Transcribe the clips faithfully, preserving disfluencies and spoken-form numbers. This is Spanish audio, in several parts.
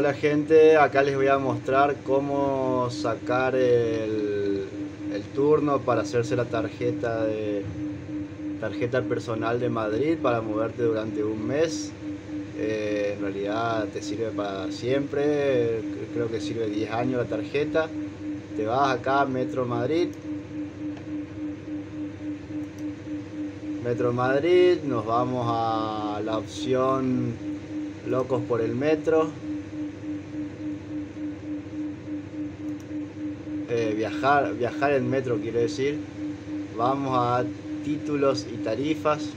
Hola gente, acá les voy a mostrar cómo sacar el, el turno para hacerse la tarjeta de tarjeta personal de Madrid para moverte durante un mes. Eh, en realidad te sirve para siempre, creo que sirve diez años la tarjeta. Te vas acá a Metro Madrid, Metro Madrid, nos vamos a la opción Locos por el Metro. Eh, viajar, viajar en metro quiero decir. Vamos a títulos y tarifas,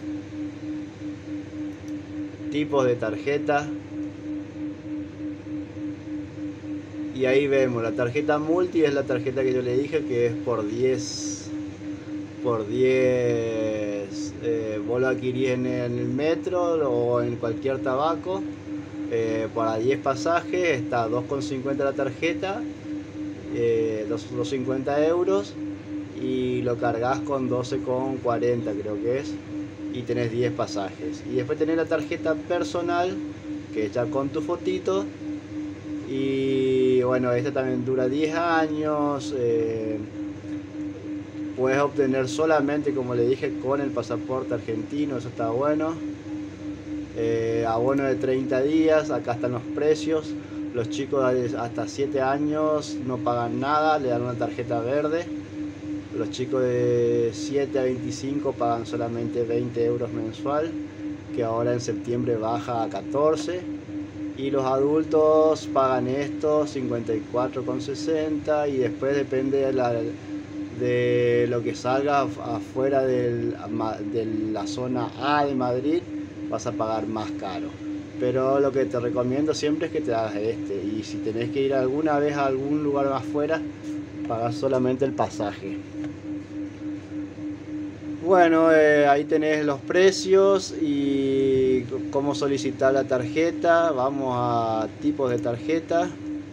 tipos de tarjeta, y ahí vemos la tarjeta multi. Es la tarjeta que yo le dije que es por diez por diez. Eh, vos lo adquirís en el metro o en cualquier tabaco, eh, para diez pasajes. Está dos con cincuenta la tarjeta, eh, dos con cincuenta euros, y lo cargas con doce con cuarenta creo que es, y tenés diez pasajes. Y después tenés la tarjeta personal, que está con tu fotito, y bueno, esta también dura diez años. Eh, puedes obtener solamente, como le dije, con el pasaporte argentino, eso está bueno. Eh, abono de treinta días, acá están los precios. Los chicos hasta siete años no pagan nada, le dan una tarjeta verde. Los chicos de siete a veinticinco pagan solamente veinte euros mensual, que ahora en septiembre baja a catorce. Y los adultos pagan esto, cincuenta y cuatro con sesenta, y después depende de, la, de lo que salga afuera del, de la zona A de Madrid, vas a pagar más caro. Pero lo que te recomiendo siempre es que te hagas este, y si tenés que ir alguna vez a algún lugar afuera, pagas solamente el pasaje. Bueno, eh, ahí tenés los precios y cómo solicitar la tarjeta. Vamos a tipos de tarjeta.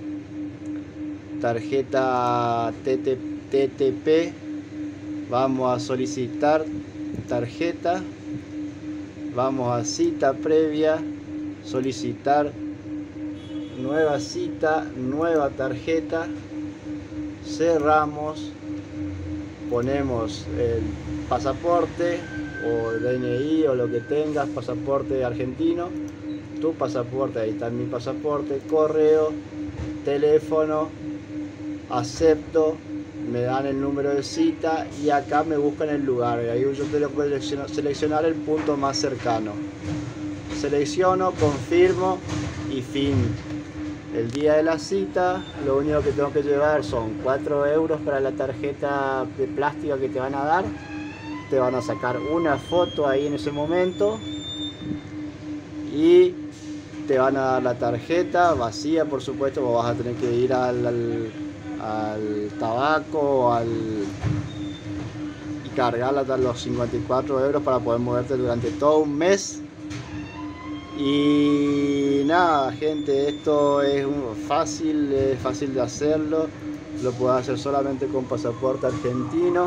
Tarjeta T T P. Vamos a solicitar tarjeta. Vamos a cita previa. Solicitar nueva cita, nueva tarjeta. Cerramos. Ponemos el pasaporte o D N I o lo que tengas, pasaporte argentino, tu pasaporte, ahí está mi pasaporte, correo, teléfono, acepto, me dan el número de cita y acá me buscan el lugar. Y ahí yo tengo que seleccionar el punto más cercano. Selecciono, confirmo y fin. El día de la cita, lo único que tengo que llevar son cuatro euros para la tarjeta de plástico que te van a dar. Te van a sacar una foto ahí en ese momento y te van a dar la tarjeta vacía, por supuesto. Vos vas a tener que ir al, al, al tabaco al, y cargarla hasta los cincuenta y cuatro euros para poder moverte durante todo un mes. Y nada, gente, esto es fácil, es fácil de hacerlo. Lo puedes hacer solamente con pasaporte argentino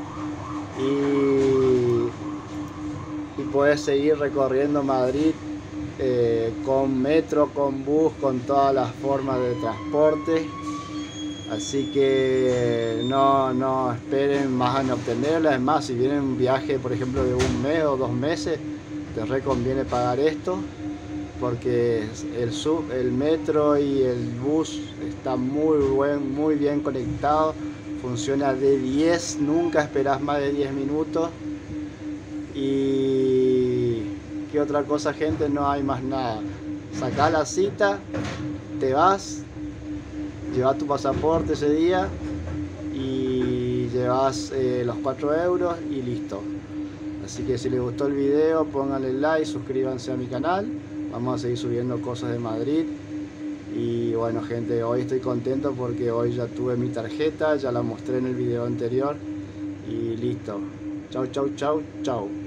y, y puedes seguir recorriendo Madrid, eh, con metro, con bus, con todas las formas de transporte. Así que no, no esperen más en obtenerla. Es más, si vienen un viaje, por ejemplo, de un mes o dos meses, te reconviene pagar esto, porque el sub, el metro y el bus está muy buen, muy bien conectado, funciona de diez, nunca esperás más de diez minutos. Y qué otra cosa, gente, no hay más nada. Sacá la cita, te vas, llevas tu pasaporte ese día y llevas eh, los cuatro euros y listo. Así que si les gustó el video, pónganle like, suscríbanse a mi canal. Vamos a seguir subiendo cosas de Madrid. Y bueno, gente, hoy estoy contento porque hoy ya tuve mi tarjeta, ya la mostré en el video anterior. Y listo. Chau, chau, chau, chau.